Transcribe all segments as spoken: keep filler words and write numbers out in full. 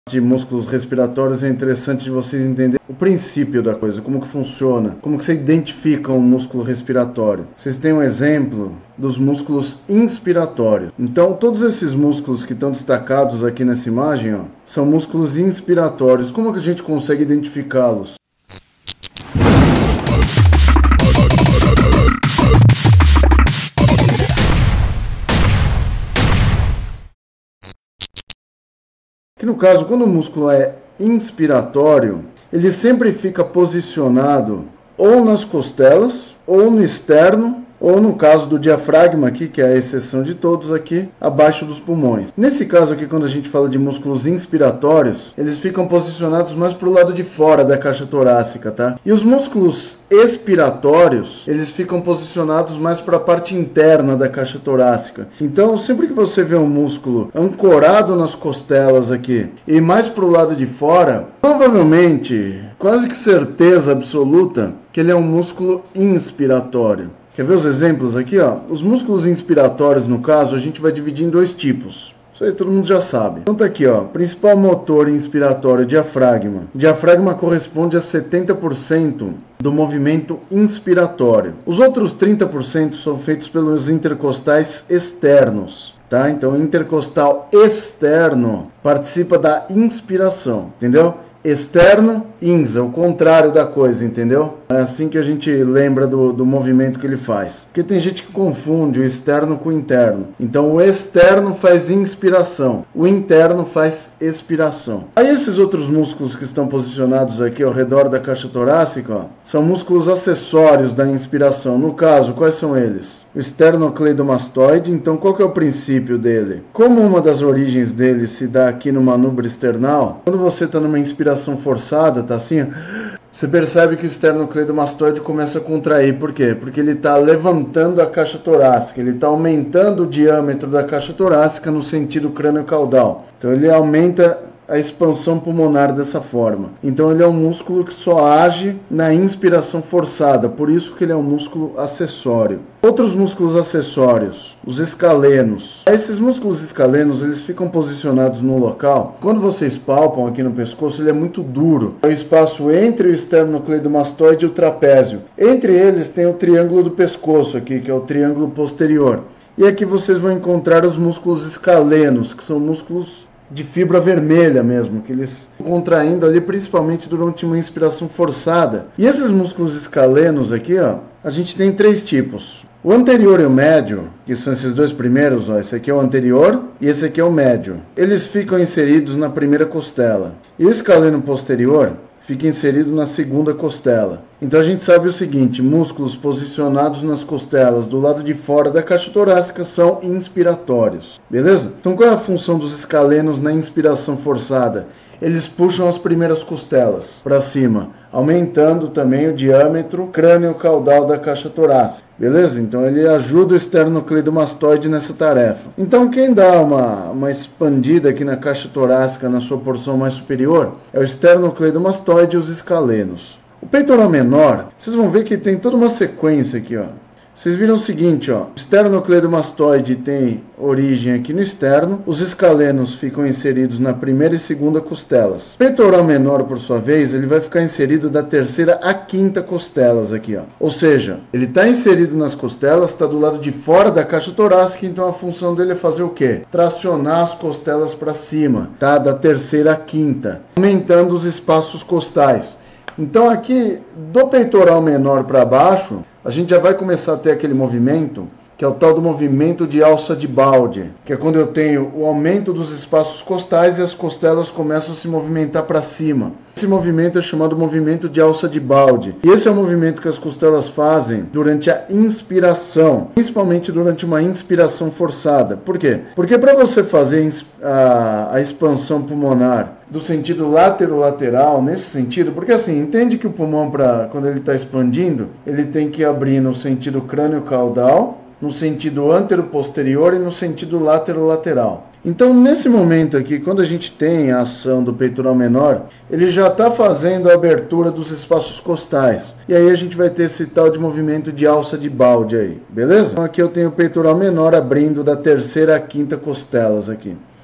de músculos respiratórios, é interessante de vocês entenderem o princípio da coisa, como que funciona, como que você identifica um músculo respiratório. Vocês têm um exemplo dos músculos inspiratórios. Então, todos esses músculos que estão destacados aqui nessa imagem, ó, são músculos inspiratórios. Como que a gente consegue identificá-los? Que no caso, quando o músculo é inspiratório, ele sempre fica posicionado ou nas costelas, ou no externo, ou no caso do diafragma aqui, que é a exceção de todos aqui, abaixo dos pulmões. Nesse caso aqui, quando a gente fala de músculos inspiratórios, eles ficam posicionados mais para o lado de fora da caixa torácica, tá? E os músculos expiratórios, eles ficam posicionados mais para a parte interna da caixa torácica. Então, sempre que você vê um músculo ancorado nas costelas aqui e mais para o lado de fora, provavelmente, quase que certeza absoluta, que ele é um músculo inspiratório. Quer ver os exemplos aqui, ó? Os músculos inspiratórios, no caso, a gente vai dividir em dois tipos. Isso aí todo mundo já sabe. Então tá aqui, ó. Principal motor inspiratório, diafragma. Diafragma corresponde a setenta por cento do movimento inspiratório. Os outros trinta por cento são feitos pelos intercostais externos. Tá? Então, o intercostal externo participa da inspiração, entendeu? Externo, ins, é o contrário da coisa, entendeu? É assim que a gente lembra do, do movimento que ele faz. Porque tem gente que confunde o externo com o interno. Então o externo faz inspiração, o interno faz expiração. Aí esses outros músculos que estão posicionados aqui ao redor da caixa torácica, ó, são músculos acessórios da inspiração. No caso, quais são eles? O esternocleidomastoide. Então qual que é o princípio dele? Como uma das origens dele se dá aqui no manubrio external, quando você está numa inspiração forçada, tá assim, você percebe que o esternocleidomastoide começa a contrair. Por quê? Porque ele está levantando a caixa torácica, ele está aumentando o diâmetro da caixa torácica no sentido crânio-caudal. Então ele aumenta a expansão pulmonar dessa forma. Então ele é um músculo que só age na inspiração forçada, por isso que ele é um músculo acessório. Outros músculos acessórios, os escalenos. Esses músculos escalenos, eles ficam posicionados no local. Quando vocês palpam aqui no pescoço, ele é muito duro. É o espaço entre o esternocleidomastoide e o trapézio. Entre eles tem o triângulo do pescoço aqui, que é o triângulo posterior. E aqui vocês vão encontrar os músculos escalenos, que são músculos de fibra vermelha mesmo, que eles estão contraindo ali principalmente durante uma inspiração forçada. E esses músculos escalenos aqui, ó, a gente tem três tipos. O anterior e o médio, que são esses dois primeiros, ó, esse aqui é o anterior e esse aqui é o médio. Eles ficam inseridos na primeira costela. E o escaleno posterior fica inserido na segunda costela. Então a gente sabe o seguinte, músculos posicionados nas costelas do lado de fora da caixa torácica são inspiratórios, beleza? Então qual é a função dos escalenos na inspiração forçada? Eles puxam as primeiras costelas para cima, aumentando também o diâmetro crânio-caudal da caixa torácica, beleza? Então ele ajuda o esternocleidomastoide nessa tarefa. Então quem dá uma, uma expandida aqui na caixa torácica na sua porção mais superior é o esternocleidomastoide e os escalenos. O peitoral menor, vocês vão ver que tem toda uma sequência aqui, ó. Vocês viram o seguinte, ó, o esternocleidomastoide tem origem aqui no externo, os escalenos ficam inseridos na primeira e segunda costelas. O peitoral menor, por sua vez, ele vai ficar inserido da terceira à quinta costelas aqui, ó. Ou seja, ele está inserido nas costelas, está do lado de fora da caixa torácica, então a função dele é fazer o quê? Tracionar as costelas para cima, tá? Da terceira à quinta, aumentando os espaços costais. Então aqui, do peitoral menor para baixo, a gente já vai começar a ter aquele movimento, que é o tal do movimento de alça de balde, que é quando eu tenho o aumento dos espaços costais e as costelas começam a se movimentar para cima. Esse movimento é chamado movimento de alça de balde. E esse é o movimento que as costelas fazem durante a inspiração, principalmente durante uma inspiração forçada. Por quê? Porque para você fazer a, a expansão pulmonar do sentido laterolateral, nesse sentido, porque assim, entende que o pulmão, pra, quando ele está expandindo, ele tem que abrir no sentido crânio-caudal, no sentido antero-posterior e no sentido laterolateral. Então, nesse momento aqui, quando a gente tem a ação do peitoral menor, ele já está fazendo a abertura dos espaços costais. E aí a gente vai ter esse tal de movimento de alça de balde aí, beleza? Então aqui eu tenho o peitoral menor abrindo da terceira à quinta costelas aqui.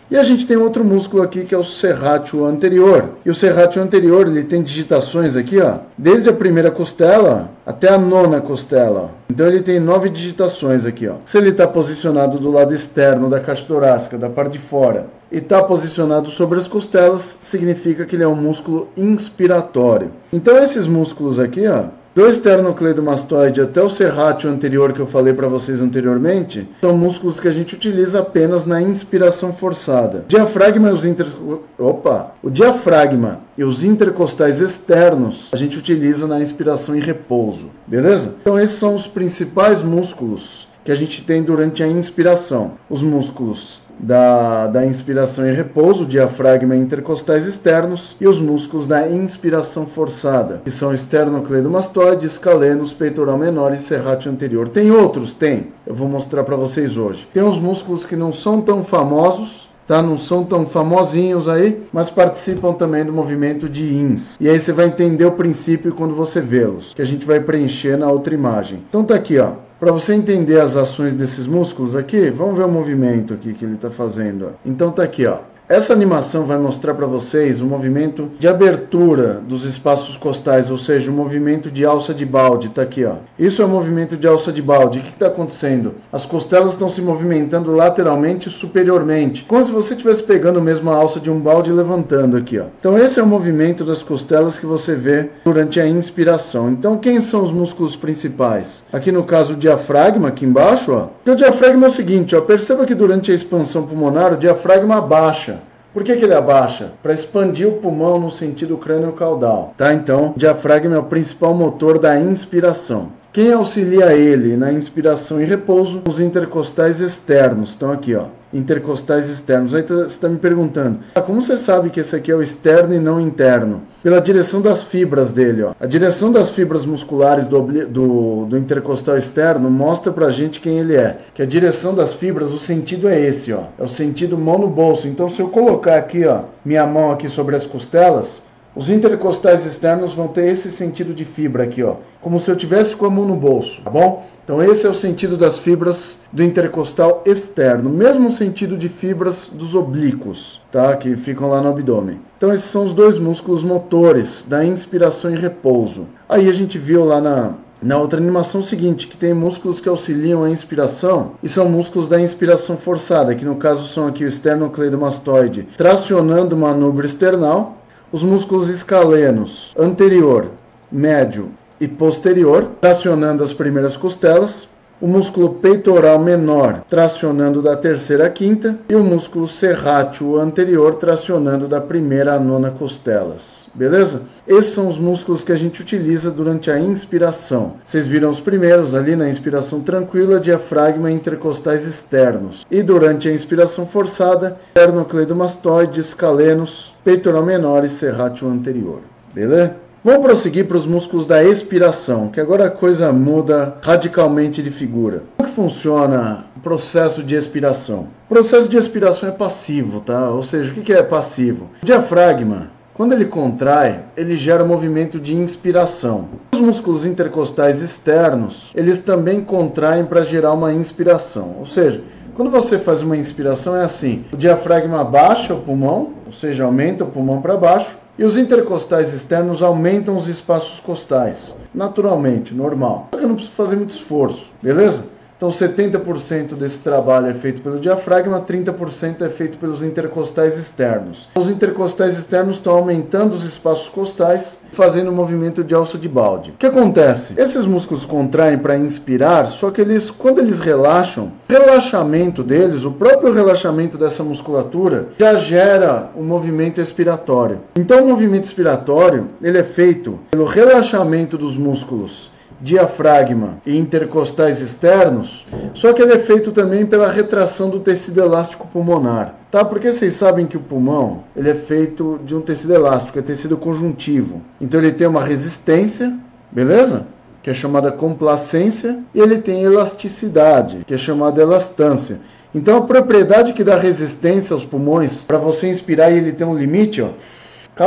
E a gente tem outro músculo aqui que é o serrátil anterior. E o serrátil anterior, ele tem digitações aqui, ó, desde a primeira costela até a nona costela. Então ele tem nove digitações aqui, ó. Se ele está posicionado do lado externo da caixa torácica, da parte de fora, e está posicionado sobre as costelas, significa que ele é um músculo inspiratório. Então esses músculos aqui, ó, do esternocleidomastoide até o serrátil anterior que eu falei para vocês anteriormente, são músculos que a gente utiliza apenas na inspiração forçada. O diafragma e os inter... Opa! O diafragma e os intercostais externos a gente utiliza na inspiração em repouso, beleza? Então esses são os principais músculos que a gente tem durante a inspiração. Os músculos Da, da inspiração em repouso, diafragma e intercostais externos, e os músculos da inspiração forçada, que são esternocleidomastoide, escalenos, peitoral menor e serrátil anterior. Tem outros? Tem. Eu vou mostrar para vocês hoje. Tem uns músculos que não são tão famosos, tá? Não são tão famosinhos aí, mas participam também do movimento de ins. E aí você vai entender o princípio quando você vê-los, que a gente vai preencher na outra imagem. Então tá aqui, ó. Para você entender as ações desses músculos aqui, vamos ver o movimento aqui que ele está fazendo. Ó. Então tá aqui, ó. Essa animação vai mostrar para vocês o movimento de abertura dos espaços costais, ou seja, o movimento de alça de balde. Tá aqui, ó. Isso é o movimento de alça de balde. O que está acontecendo? As costelas estão se movimentando lateralmente e superiormente, como se você estivesse pegando mesmo a alça de um balde e levantando aqui, ó. Então esse é o movimento das costelas que você vê durante a inspiração. Então quem são os músculos principais? Aqui no caso o diafragma, aqui embaixo, ó. E o diafragma é o seguinte, ó. Perceba que durante a expansão pulmonar o diafragma abaixa. Por que que ele abaixa? Para expandir o pulmão no sentido crânio-caudal, tá? Então, o diafragma é o principal motor da inspiração. Quem auxilia ele na inspiração e repouso? Os intercostais externos. Estão aqui, ó. Intercostais externos. Aí você está me perguntando, ah, como você sabe que esse aqui é o externo e não interno? Pela direção das fibras dele, ó. A direção das fibras musculares do, do, do intercostal externo mostra pra gente quem ele é. Que a direção das fibras, o sentido é esse, ó. É o sentido mão no bolso. Então, se eu colocar aqui, ó, minha mão aqui sobre as costelas, os intercostais externos vão ter esse sentido de fibra aqui, ó, como se eu tivesse com a mão no bolso, tá bom? Então esse é o sentido das fibras do intercostal externo, mesmo sentido de fibras dos oblíquos, tá? Que ficam lá no abdômen. Então esses são os dois músculos motores da inspiração e repouso. Aí a gente viu lá na Na outra animação seguinte, que tem músculos que auxiliam a inspiração e são músculos da inspiração forçada, que no caso são aqui o esternocleidomastoide, tracionando o manubrio external, os músculos escalenos, anterior, médio e posterior, tracionando as primeiras costelas, o músculo peitoral menor, tracionando da terceira à quinta, e o músculo serrátil anterior, tracionando da primeira à nona costelas. Beleza? Esses são os músculos que a gente utiliza durante a inspiração. Vocês viram os primeiros ali na inspiração tranquila, diafragma e intercostais externos. E durante a inspiração forçada, esternocleidomastoide, escalenos, peitoral menor e serrátil anterior. Beleza? Vamos prosseguir para os músculos da expiração, que agora a coisa muda radicalmente de figura. Como que funciona o processo de expiração? O processo de expiração é passivo, tá? Ou seja, o que é passivo? O diafragma, quando ele contrai, ele gera um movimento de inspiração. Os músculos intercostais externos, eles também contraem para gerar uma inspiração. Ou seja, quando você faz uma inspiração é assim, o diafragma abaixa o pulmão, ou seja, aumenta o pulmão para baixo, e os intercostais externos aumentam os espaços costais, naturalmente, normal. Só que eu não preciso fazer muito esforço, beleza? Então setenta por cento desse trabalho é feito pelo diafragma, trinta por cento é feito pelos intercostais externos. Os intercostais externos estão aumentando os espaços costais, fazendo um movimento de alça de balde. O que acontece? Esses músculos contraem para inspirar, só que eles, quando eles relaxam, o relaxamento deles, o próprio relaxamento dessa musculatura, já gera um movimento expiratório. Então o movimento expiratório, ele é feito pelo relaxamento dos músculos diafragma e intercostais externos, só que ele é feito também pela retração do tecido elástico pulmonar, tá? Porque vocês sabem que o pulmão, ele é feito de um tecido elástico, é tecido conjuntivo. Então ele tem uma resistência, beleza? Que é chamada complacência, e ele tem elasticidade, que é chamada elastância. Então a propriedade que dá resistência aos pulmões, para você inspirar e ele tem um limite, ó,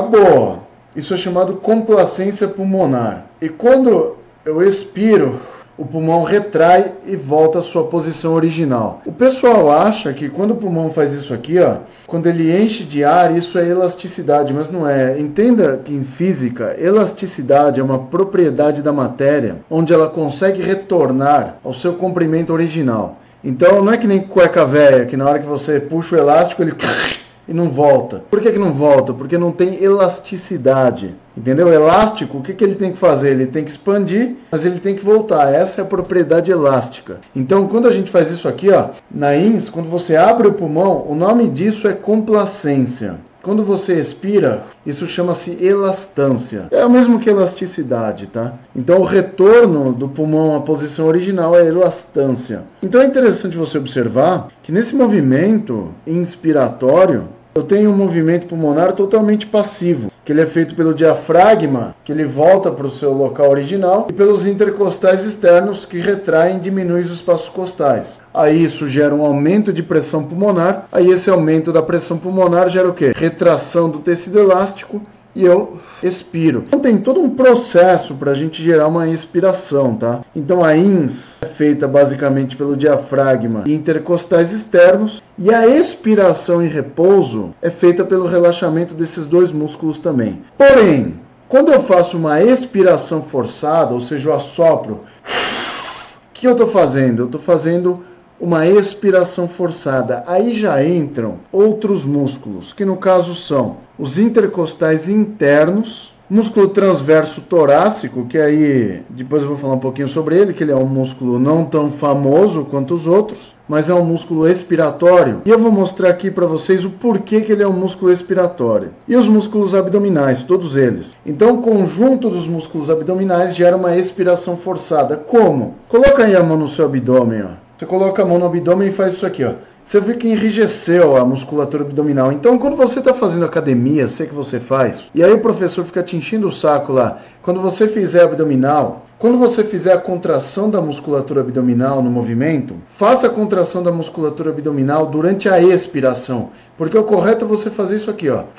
acabou. Isso é chamado complacência pulmonar. E quando eu expiro, o pulmão retrai e volta à sua posição original. O pessoal acha que quando o pulmão faz isso aqui, ó, quando ele enche de ar, isso é elasticidade, mas não é. Entenda que em física, elasticidade é uma propriedade da matéria, onde ela consegue retornar ao seu comprimento original. Então não é que nem cueca velha, que na hora que você puxa o elástico, ele e não volta. Por que que não volta? Porque não tem elasticidade. Entendeu? O elástico, o que que ele tem que fazer? Ele tem que expandir, mas ele tem que voltar. Essa é a propriedade elástica. Então, quando a gente faz isso aqui, ó, na I N S, quando você abre o pulmão, o nome disso é complacência. Quando você expira, isso chama-se elastância. É o mesmo que elasticidade, tá? Então, o retorno do pulmão à posição original é elastância. Então, é interessante você observar que nesse movimento inspiratório, eu tenho um movimento pulmonar totalmente passivo, que ele é feito pelo diafragma, que ele volta para o seu local original, e pelos intercostais externos, que retraem e diminuem os espaços costais. Aí isso gera um aumento de pressão pulmonar, aí esse aumento da pressão pulmonar gera o quê? Retração do tecido elástico, e eu expiro. Então tem todo um processo para a gente gerar uma expiração, tá? Então a I N S é feita basicamente pelo diafragma e intercostais externos, e a expiração em repouso é feita pelo relaxamento desses dois músculos também. Porém, quando eu faço uma expiração forçada, ou seja, eu assopro, o que eu estou fazendo? Eu estou fazendo uma expiração forçada. Aí já entram outros músculos, que no caso são os intercostais internos, músculo transverso torácico, que aí depois eu vou falar um pouquinho sobre ele, que ele é um músculo não tão famoso quanto os outros, mas é um músculo expiratório. E eu vou mostrar aqui para vocês o porquê que ele é um músculo expiratório. E os músculos abdominais, todos eles. Então o conjunto dos músculos abdominais gera uma expiração forçada. Como? Coloca aí a mão no seu abdômen, ó. Você coloca a mão no abdômen e faz isso aqui, ó. Você vê que enrijeceu a musculatura abdominal. Então, quando você está fazendo academia, sei que você faz, e aí o professor fica te enchendo o saco lá. Quando você fizer abdominal, quando você fizer a contração da musculatura abdominal no movimento, faça a contração da musculatura abdominal durante a expiração. Porque o correto é você fazer isso aqui, ó.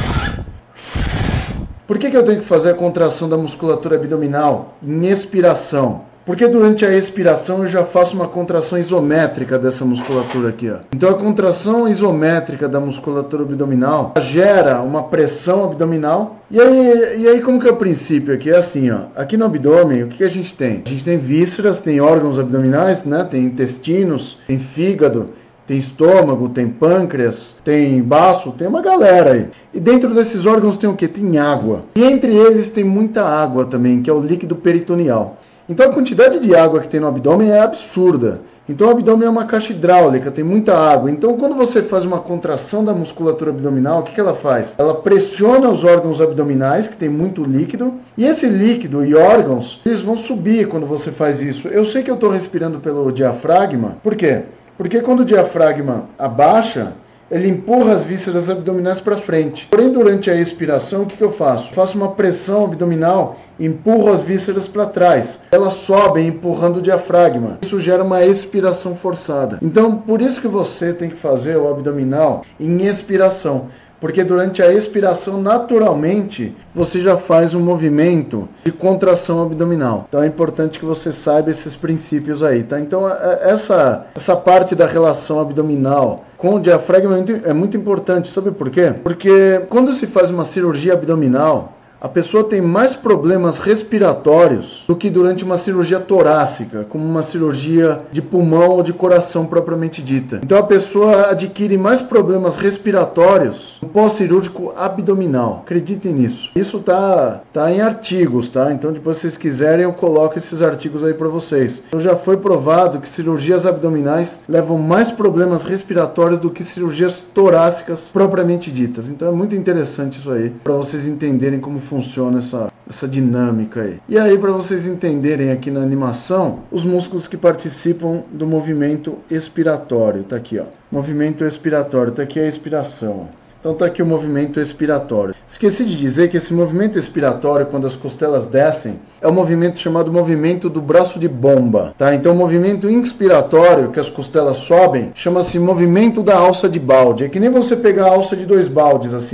Por que que eu tenho que fazer a contração da musculatura abdominal em expiração? Porque durante a expiração eu já faço uma contração isométrica dessa musculatura aqui, ó. Então a contração isométrica da musculatura abdominal gera uma pressão abdominal. E aí, e aí como que é o princípio aqui? É assim, ó. Aqui no abdômen, o que que a gente tem? A gente tem vísceras, tem órgãos abdominais, né? Tem intestinos, tem fígado, tem estômago, tem pâncreas, tem baço, tem uma galera aí. E dentro desses órgãos tem o quê? Tem água. E entre eles tem muita água também, que é o líquido peritoneal. Então a quantidade de água que tem no abdômen é absurda. Então o abdômen é uma caixa hidráulica, tem muita água. Então quando você faz uma contração da musculatura abdominal, o que que ela faz? Ela pressiona os órgãos abdominais, que tem muito líquido, e esse líquido e órgãos, eles vão subir quando você faz isso. Eu sei que eu estou respirando pelo diafragma. Por quê? Porque quando o diafragma abaixa, ele empurra as vísceras abdominais para frente. Porém, durante a expiração, o que que eu faço? Faço uma pressão abdominal, empurro as vísceras para trás. Elas sobem empurrando o diafragma. Isso gera uma expiração forçada. Então, por isso que você tem que fazer o abdominal em expiração. Porque durante a expiração, naturalmente, você já faz um movimento de contração abdominal. Então é importante que você saiba esses princípios aí, tá? Então essa, essa parte da relação abdominal com o diafragma é muito importante. Sabe por quê? Porque quando se faz uma cirurgia abdominal, a pessoa tem mais problemas respiratórios do que durante uma cirurgia torácica, como uma cirurgia de pulmão ou de coração propriamente dita. Então a pessoa adquire mais problemas respiratórios no pós-cirúrgico abdominal. Acreditem nisso. Isso tá, tá em artigos, tá? Então depois se vocês quiserem eu coloco esses artigos aí para vocês. Então já foi provado que cirurgias abdominais levam mais problemas respiratórios do que cirurgias torácicas propriamente ditas. Então é muito interessante isso aí, para vocês entenderem como funciona essa, essa dinâmica aí. E aí, para vocês entenderem aqui na animação, os músculos que participam do movimento expiratório. Tá aqui, ó. Movimento expiratório. Tá aqui a expiração, ó. Então tá aqui o movimento expiratório. Esqueci de dizer que esse movimento expiratório, quando as costelas descem, é um movimento chamado movimento do braço de bomba, tá? Então o movimento inspiratório, que as costelas sobem, chama-se movimento da alça de balde. É que nem você pegar a alça de dois baldes assim.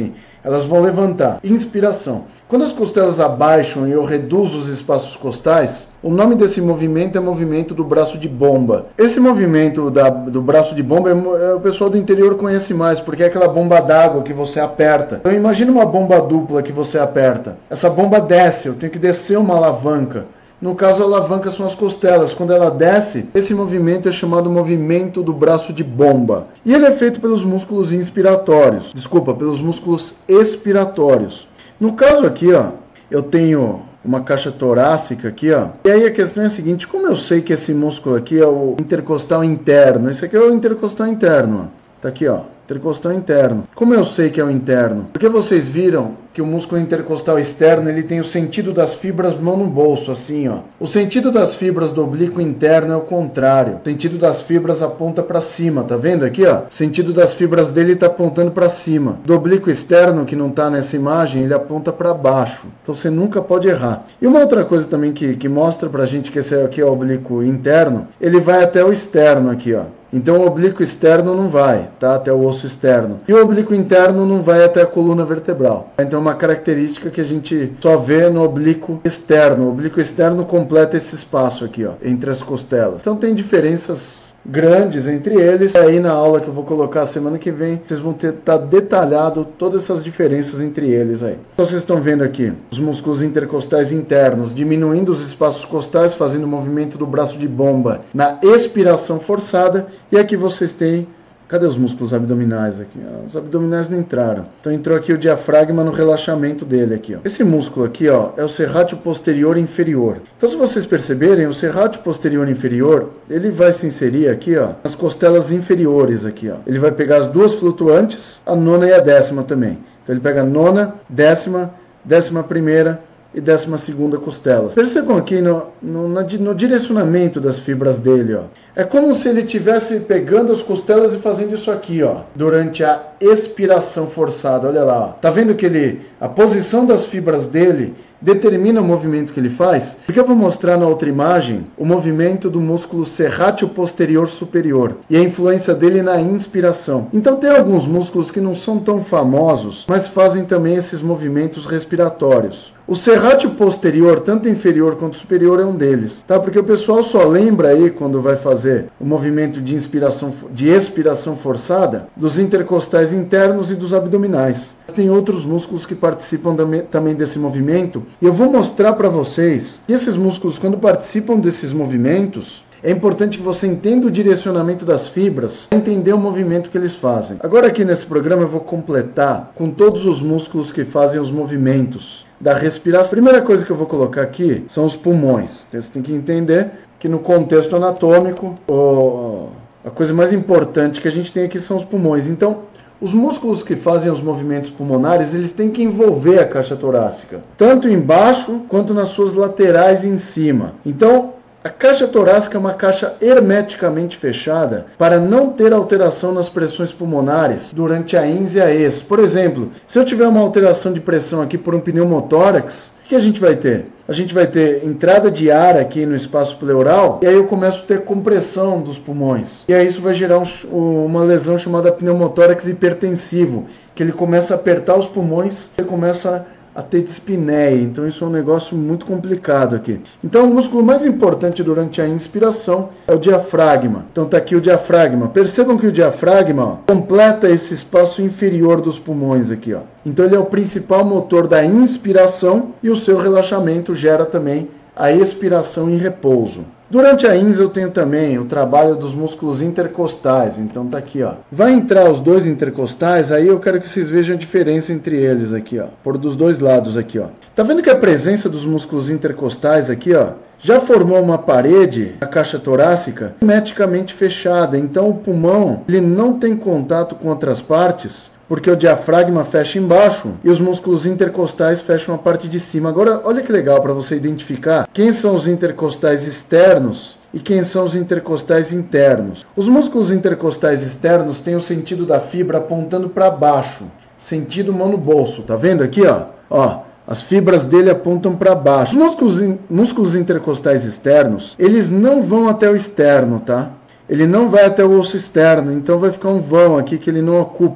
elas vão levantar. Inspiração. Quando as costelas abaixam e eu reduzo os espaços costais, o nome desse movimento é movimento do braço de bomba. Esse movimento da, do braço de bomba, é, é, o pessoal do interior conhece mais, porque é aquela bomba d'água que você aperta. Então imagina uma bomba dupla que você aperta. Essa bomba desce, eu tenho que descer uma alavanca. No caso, a alavanca são as costelas. Quando ela desce, esse movimento é chamado movimento do braço de bomba. E ele é feito pelos músculos inspiratórios. Desculpa, pelos músculos expiratórios. No caso aqui, ó, eu tenho uma caixa torácica aqui, ó. E aí a questão é a seguinte, como eu sei que esse músculo aqui é o intercostal interno? Esse aqui é o intercostal interno, ó. Tá aqui, ó. Intercostal interno. Como eu sei que é o interno? Porque vocês viram que o músculo intercostal externo, ele tem o sentido das fibras mão no bolso, assim, ó. O sentido das fibras do oblíquo interno é o contrário. O sentido das fibras aponta para cima, tá vendo aqui, ó? O sentido das fibras dele tá apontando para cima. Do oblíquo externo, que não tá nessa imagem, ele aponta para baixo. Então você nunca pode errar. E uma outra coisa também que, que mostra pra gente que esse aqui é o oblíquo interno, ele vai até o externo aqui, ó. Então o oblíquo externo não vai, tá? Até o osso externo. E o oblíquo interno não vai até a coluna vertebral. Então é uma característica que a gente só vê no oblíquo externo. O oblíquo externo completa esse espaço aqui, ó, entre as costelas. Então tem diferenças grandes entre eles. Aí na aula que eu vou colocar semana que vem, vocês vão ter tá detalhado todas essas diferenças entre eles aí. Então vocês estão vendo aqui os músculos intercostais internos diminuindo os espaços costais, fazendo o movimento do braço de bomba na expiração forçada. E aqui vocês têm... Cadê os músculos abdominais aqui? Ah, os abdominais não entraram. Então entrou aqui o diafragma no relaxamento dele aqui, ó. Esse músculo aqui, ó, é o serrátil posterior inferior. Então se vocês perceberem, o serrátil posterior inferior, ele vai se inserir aqui, ó, nas costelas inferiores aqui, ó. Ele vai pegar as duas flutuantes, a nona e a décima também. Então ele pega a nona, décima, décima primeira e décima segunda costelas. Percebam aqui no, no, no direcionamento das fibras dele, ó. É como se ele estivesse pegando as costelas e fazendo isso aqui, ó, durante a expiração forçada. Olha lá, ó. Tá vendo que ele, a posição das fibras dele determina o movimento que ele faz? Porque eu vou mostrar na outra imagem o movimento do músculo serrátil posterior superior e a influência dele na inspiração. Então tem alguns músculos que não são tão famosos, mas fazem também esses movimentos respiratórios. O serrátil posterior, tanto inferior quanto superior, é um deles, tá? Porque o pessoal só lembra aí, quando vai fazer o movimento de inspiração, de expiração forçada, dos intercostais internos e dos abdominais. Tem outros músculos que participam também desse movimento, e eu vou mostrar para vocês que esses músculos, quando participam desses movimentos, é importante que você entenda o direcionamento das fibras para entender o movimento que eles fazem. Agora aqui nesse programa eu vou completar com todos os músculos que fazem os movimentos da respiração. A primeira coisa que eu vou colocar aqui são os pulmões. Você tem que entender que no contexto anatômico, o, a coisa mais importante que a gente tem aqui são os pulmões. Então, os músculos que fazem os movimentos pulmonares, eles têm que envolver a caixa torácica, tanto embaixo quanto nas suas laterais e em cima. Então, a caixa torácica é uma caixa hermeticamente fechada para não ter alteração nas pressões pulmonares durante a ins e a ex. Por exemplo, se eu tiver uma alteração de pressão aqui por um pneumotórax, o que a gente vai ter? A gente vai ter entrada de ar aqui no espaço pleural e aí eu começo a ter compressão dos pulmões. E aí isso vai gerar um, uma lesão chamada pneumotórax hipertensivo, que ele começa a apertar os pulmões, você começa a a ter dispneia. Então isso é um negócio muito complicado aqui. Então o músculo mais importante durante a inspiração é o diafragma. Então está aqui o diafragma. Percebam que o diafragma, ó, completa esse espaço inferior dos pulmões aqui, ó. Então ele é o principal motor da inspiração e o seu relaxamento gera também a expiração em repouso. Durante a ins eu tenho também o trabalho dos músculos intercostais, então tá aqui, ó. Vai entrar os dois intercostais, aí eu quero que vocês vejam a diferença entre eles aqui, ó, por dos dois lados aqui, ó. Tá vendo que a presença dos músculos intercostais aqui, ó, já formou uma parede na caixa torácica hermeticamente fechada, então o pulmão, ele não tem contato com outras partes, porque o diafragma fecha embaixo e os músculos intercostais fecham a parte de cima. Agora, olha que legal para você identificar quem são os intercostais externos e quem são os intercostais internos. Os músculos intercostais externos têm o sentido da fibra apontando para baixo, sentido mão no bolso. Tá vendo aqui, ó? Ó, as fibras dele apontam para baixo. Os músculos, músculos intercostais externos, eles não vão até o externo, tá? Ele não vai até o osso externo, então vai ficar um vão aqui que ele não ocupa,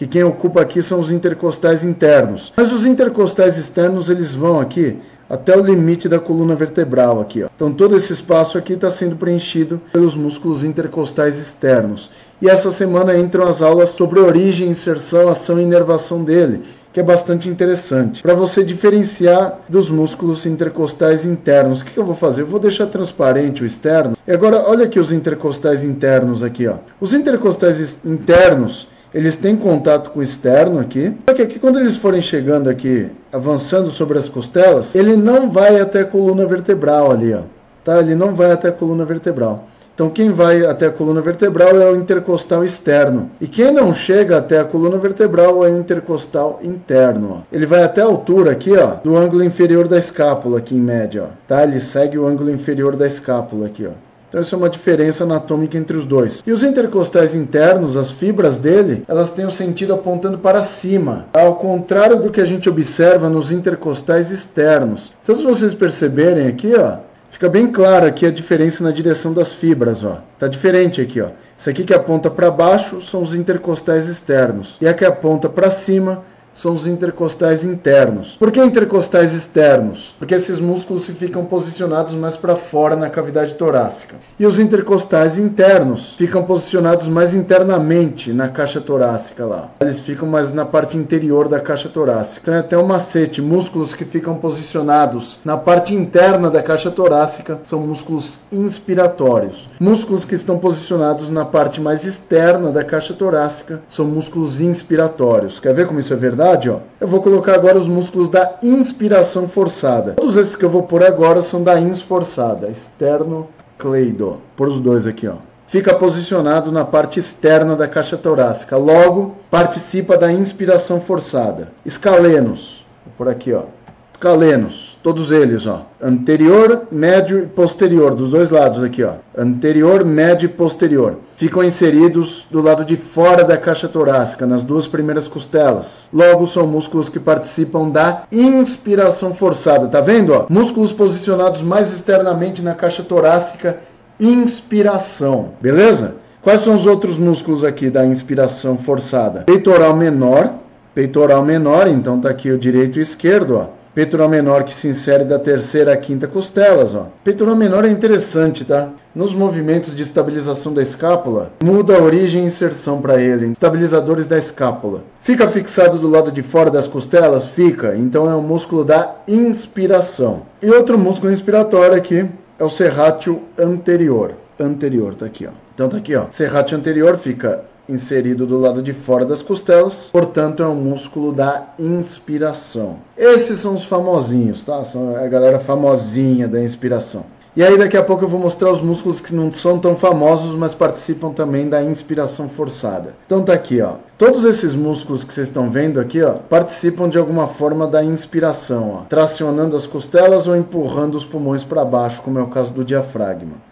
que quem ocupa aqui são os intercostais internos. Mas os intercostais externos, eles vão aqui até o limite da coluna vertebral aqui, ó. Então todo esse espaço aqui está sendo preenchido pelos músculos intercostais externos. E essa semana entram as aulas sobre origem, inserção, ação e inervação dele, que é bastante interessante, para você diferenciar dos músculos intercostais internos. O que, que eu vou fazer? Eu vou deixar transparente o externo. E agora, olha aqui os intercostais internos aqui, ó. Os intercostais internos, eles têm contato com o externo aqui. Só que aqui, quando eles forem chegando aqui, avançando sobre as costelas, ele não vai até a coluna vertebral ali, ó. Tá? Ele não vai até a coluna vertebral. Então quem vai até a coluna vertebral é o intercostal externo. E quem não chega até a coluna vertebral é o intercostal interno. Ó. Ele vai até a altura aqui, ó, do ângulo inferior da escápula, aqui em média. Ó. Tá? Ele segue o ângulo inferior da escápula aqui, ó. Então isso é uma diferença anatômica entre os dois. E os intercostais internos, as fibras dele, elas têm o sentido apontando para cima, ao contrário do que a gente observa nos intercostais externos. Então se vocês perceberem aqui, ó, fica bem clara aqui a diferença na direção das fibras, ó. Tá diferente aqui, ó. Isso aqui que aponta para baixo são os intercostais externos. E a que aponta para cima são os intercostais internos. Por que intercostais externos? Porque esses músculos ficam posicionados mais para fora na cavidade torácica. E os intercostais internos ficam posicionados mais internamente na caixa torácica lá. Eles ficam mais na parte interior da caixa torácica. Então é até um macete. Músculos que ficam posicionados na parte interna da caixa torácica são músculos inspiratórios. Músculos que estão posicionados na parte mais externa da caixa torácica são músculos inspiratórios. Quer ver como isso é verdade? Ó, eu vou colocar agora os músculos da inspiração forçada. Todos esses que eu vou pôr agora são da ins forçada, esternocleido. Por os dois aqui, ó. Fica posicionado na parte externa da caixa torácica. Logo, participa da inspiração forçada. Escalenos, por aqui, ó. Escalenos, todos eles, ó. Anterior, médio e posterior, dos dois lados aqui, ó. Anterior, médio e posterior. Ficam inseridos do lado de fora da caixa torácica, nas duas primeiras costelas. Logo, são músculos que participam da inspiração forçada. Tá vendo, ó? Músculos posicionados mais externamente na caixa torácica, inspiração. Beleza? Quais são os outros músculos aqui da inspiração forçada? Peitoral menor. Peitoral menor, então tá aqui o direito e o esquerdo, ó. Peitoral menor que se insere da terceira à quinta costelas, ó. Peitoral menor é interessante, tá? Nos movimentos de estabilização da escápula, muda a origem e inserção para ele. Estabilizadores da escápula. Fica fixado do lado de fora das costelas? Fica. Então é o músculo da inspiração. E outro músculo inspiratório aqui é o serrátil anterior. Anterior, tá aqui, ó. Então tá aqui, ó. Serrátil anterior fica inserido do lado de fora das costelas, portanto é um músculo da inspiração. Esses são os famosinhos, tá? São a galera famosinha da inspiração. E aí daqui a pouco eu vou mostrar os músculos que não são tão famosos, mas participam também da inspiração forçada. Então tá aqui, ó. Todos esses músculos que vocês estão vendo aqui, ó, participam de alguma forma da inspiração, ó, tracionando as costelas ou empurrando os pulmões para baixo, como é o caso do diafragma.